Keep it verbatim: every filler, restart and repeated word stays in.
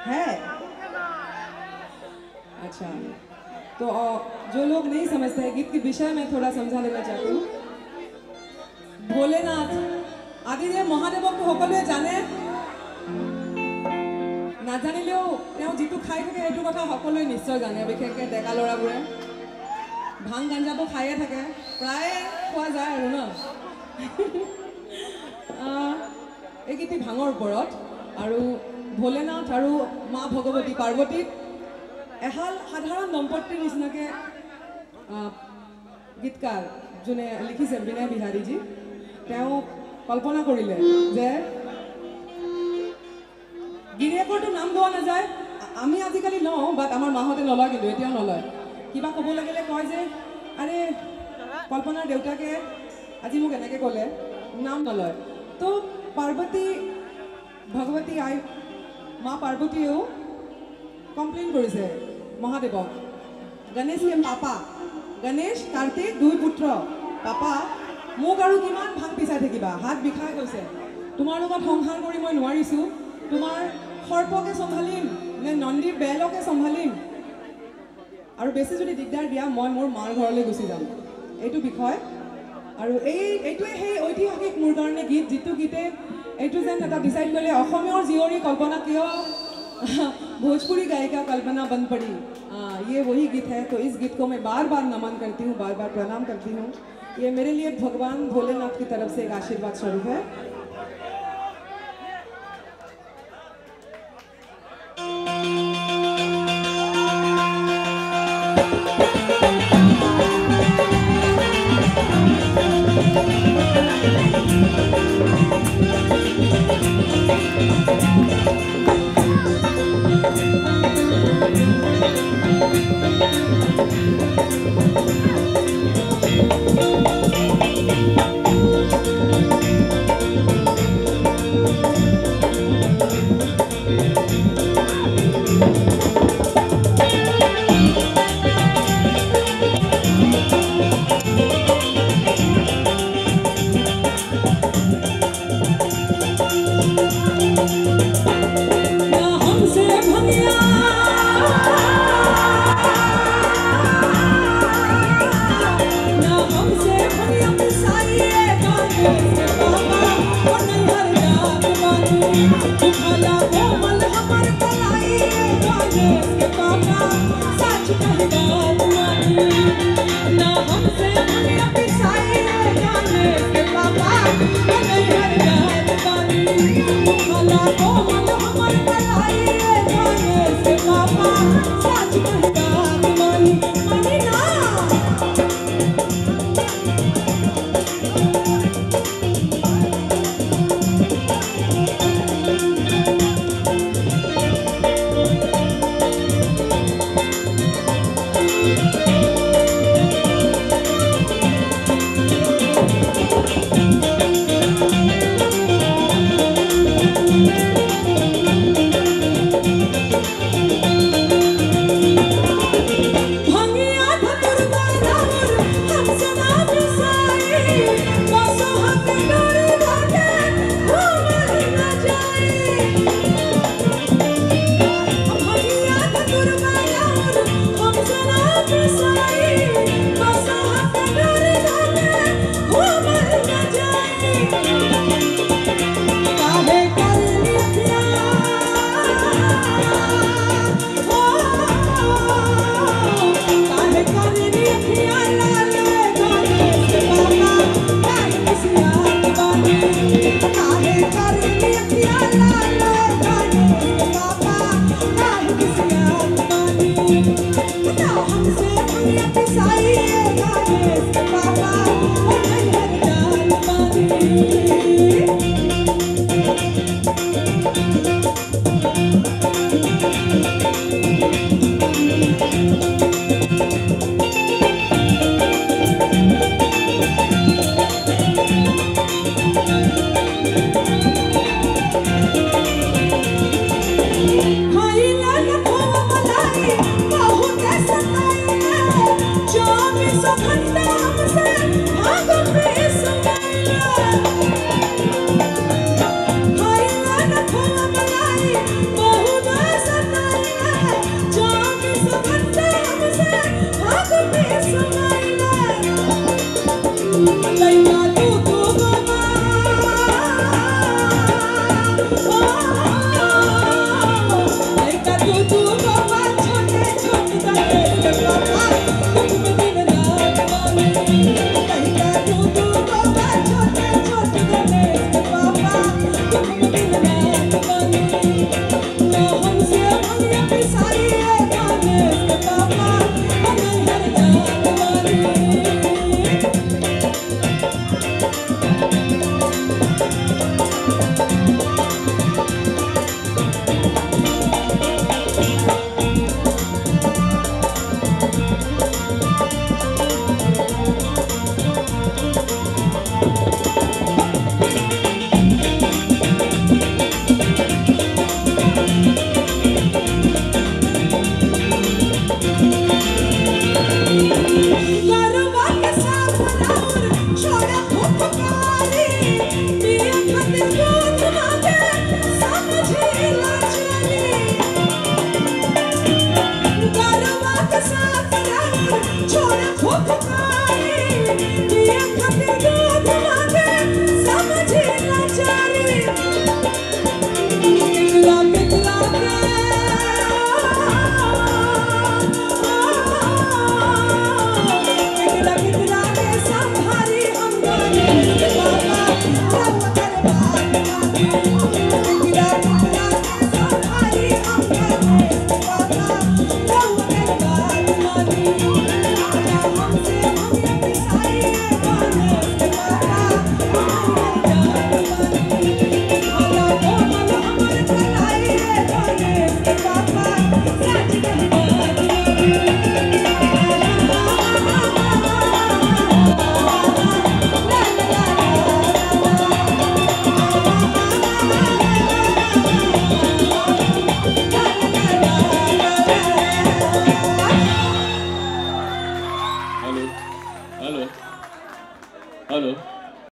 है? अच्छा, तो जो लोग नहीं समझते हैं गीत के विषय में थोड़ा समझा देना चाहती हूँ। भोलेनाथ आदिदेव महादेवक तो সকলোৱে জানে, নাজানিলেও তেওঁ যিটো খাই থাকে সেইটো কথা সকলোৱে নিশ্চয় জানে, বিশেষকৈ ডেকা ল'ৰাবোৰে ভাং গাঞ্জাটো খায়ে থাকে, প্ৰায় খোৱা যায় আৰু ন। এই গীতটি ভাঙৰ ওপৰত আৰু ভোলেনাথ আৰু মা ভগৱতী পাৰ্বতীক এহাল সাধাৰণ দম্পতীৰ নিচিনাকৈ গীতকাৰ যোনে লিখিছে বিনয় বিহাৰীজী, তেওঁ কল্পনা কৰিলে যে গিৰিয়েকৰটো নাম লোৱা নাযায়, আমি আজিকালি লওঁ বাট আমাৰ মাহঁতে নলয়, কিন্তু এতিয়াও নলয়। কিবা ক'ব লাগিলে কয় যে আৰে কল্পনাৰ দেউতাকে আজি মোক এনেকৈ ক'লে, নাম নলয়। তো পাৰ্বতী ভগৱতী আই মা পাৰ্বতীয়েও কমপ্লেইন কৰিছে মহাদেৱক, গণেশ কে পাপা, গণেশ কাৰ্তিক দুই পুত্ৰ, পাপা মোক আৰু কিমান ভাং পিছাই থাকিবা, হাত বিষাই গৈছে, তোমাৰ লগত সংসাৰ কৰি মই নোৱাৰিছোঁ, তোমাৰ সৰ্পকে চম্ভালিম নে নন্দীৰ বেলকে চম্ভালিম, আৰু বেছি যদি দিগদাৰ দিয়া মই মোৰ মাৰ ঘৰলৈ গুচি যাম। এইটো বিষয় আৰু এই এইটোৱে সেই ঐতিহাসিক মোৰ কাৰণে গীত, যিটো গীতে এইটো যেন এটা ডিচাইড কৰিলে অসমীয়াৰ জীয়ৰী কল্পনা কিয় भोजपुरी गायिका कल्पना बन पड़ी। आ, ये वही गीत है, तो इस गीत को मैं बार बार नमन करती हूँ, बार बार प्रणाम करती हूँ। ये मेरे लिए भगवान भोलेनाथ की तरफ से एक आशीर्वाद स्वरूप है। Bhai Hello.